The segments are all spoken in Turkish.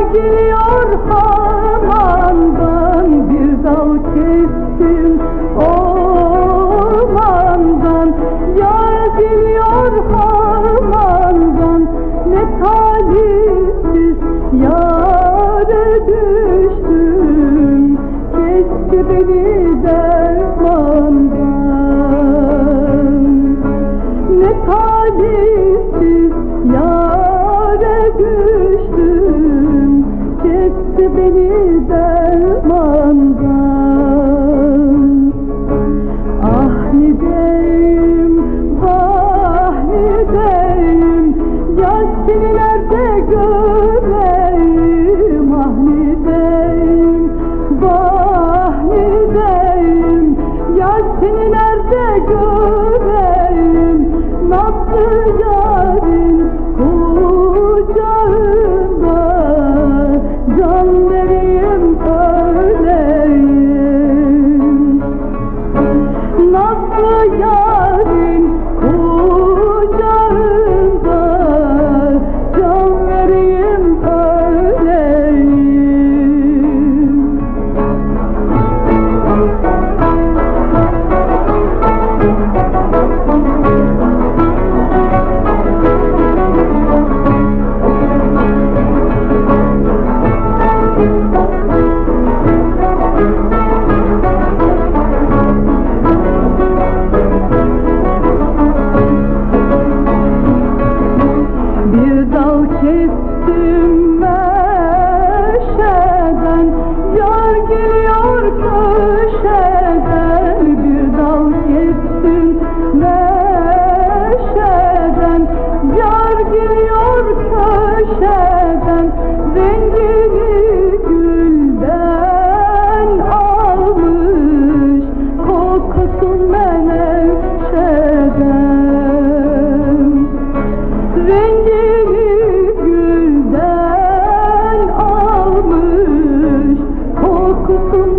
geliyor harmandan, bir dal kestim ormandan. Yar geliyor harmandan, ne talihsiz yâre düştüm, kesti beni dermandan. Ne talihsiz yâre düştüm, kesti beni dermandan. Ah nideyim, vah nideyim, yar seni nerede göreyim? Ah nideyim, vah nideyim, yar seni nerede göreyim? Nasıl yarın kucağında can vereyim öleyim? Nasıl yarın kucağında can vereyim öleyim? Bir dal kestim meşeden, yar geliyor köşeden. Bir dal kestim meşeden, yar geliyor köşeden. Rengini gülden almış, kokusun menevşeden. Rengini gülden almış, kokusun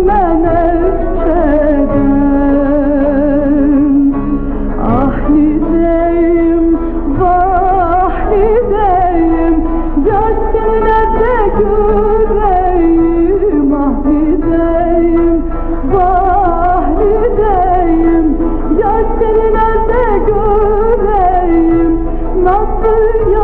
menevşeden. Ah nideyim, vah nideyim, yar seni nerede göreyim? Ah nideyim, vah nideyim, yar seni nerede göreyim? Nasıl